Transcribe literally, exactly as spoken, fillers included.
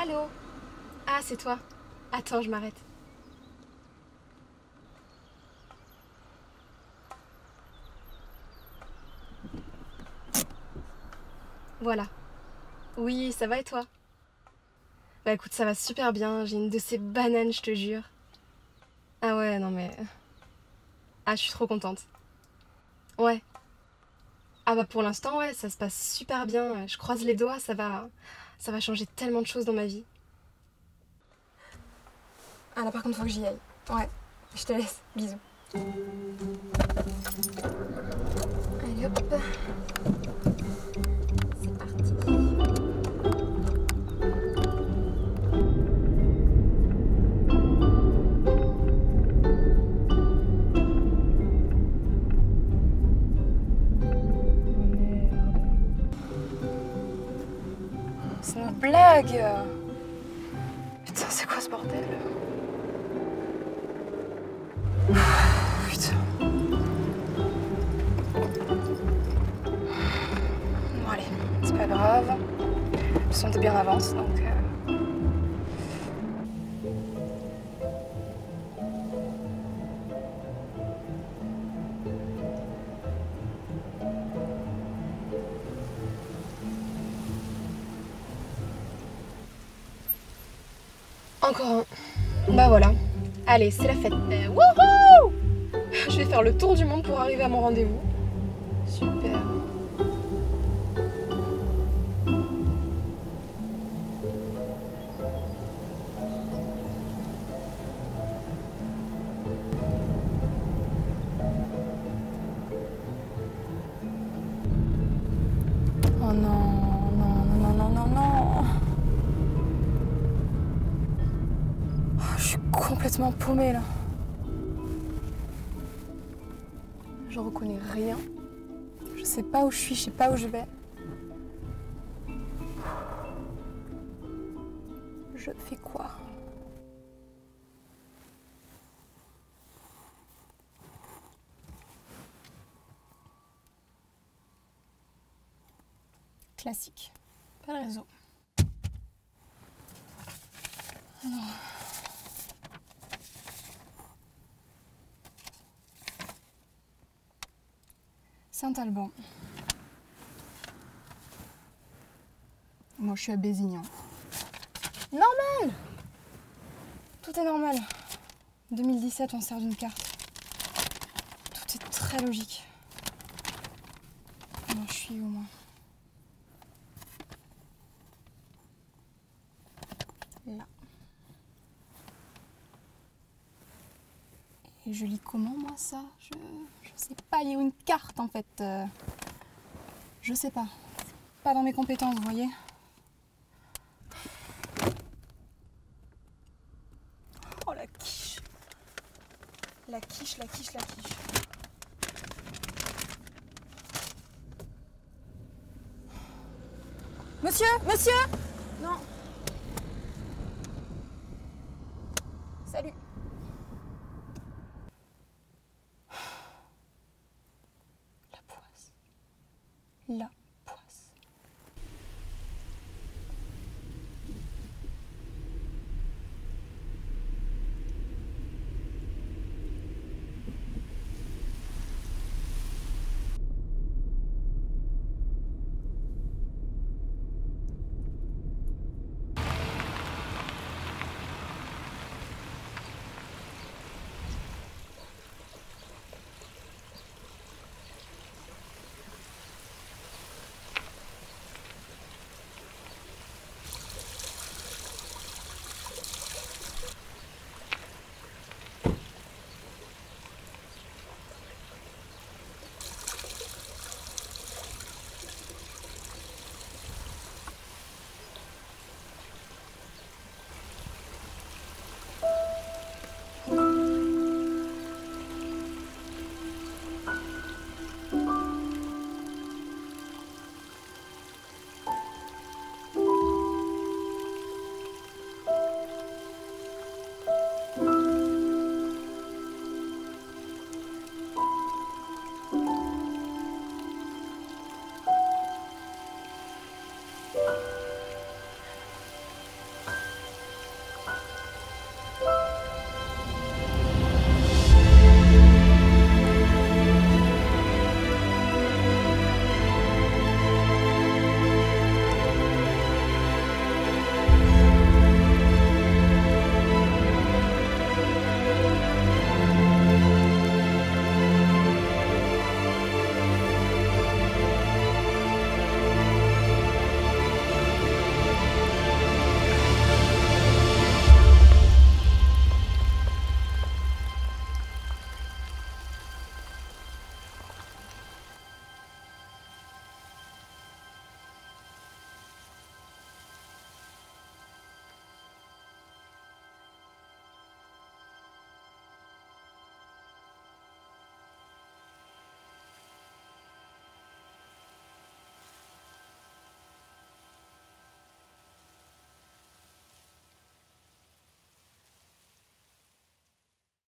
Allô? Ah, c'est toi. Attends, je m'arrête. Voilà. Oui, ça va et toi? Bah écoute, ça va super bien. J'ai une de ces bananes, je te jure. Ah ouais, non mais... Ah, je suis trop contente. Ouais. Ah bah pour l'instant, ouais, ça se passe super bien. Je croise les doigts, ça va... Ça va changer tellement de choses dans ma vie. Ah là par contre, faut que j'y aille. Ouais, je te laisse. Bisous. Allez hop. C'est parti. C'est une blague. Putain, c'est quoi ce bordel? Putain. Bon allez, c'est pas grave. Je sens bien en avance, donc... Euh... Encore un. Bah voilà. Allez, c'est la fête. Euh, wouhou! Je vais faire le tour du monde pour arriver à mon rendez-vous. Super. Oh non, non, non, non, non, non. Oh, je suis complètement paumée là. Je reconnais rien. Je sais pas où je suis, je sais pas où je vais. Je fais quoi? Classique. Pas de réseau. Alors. Saint-Alban. Moi, je suis à Bézignan. Normal! Tout est normal. deux mille dix-sept, on sert d'une carte. Tout est très logique. Alors, je suis où, moi? Là. Et je lis comment, moi, ça? Je, je sais pas lire une carte, en fait. Euh, je sais pas. Pas dans mes compétences, vous voyez? Oh, la quiche. La quiche, la quiche, la quiche. Monsieur, monsieur! Non.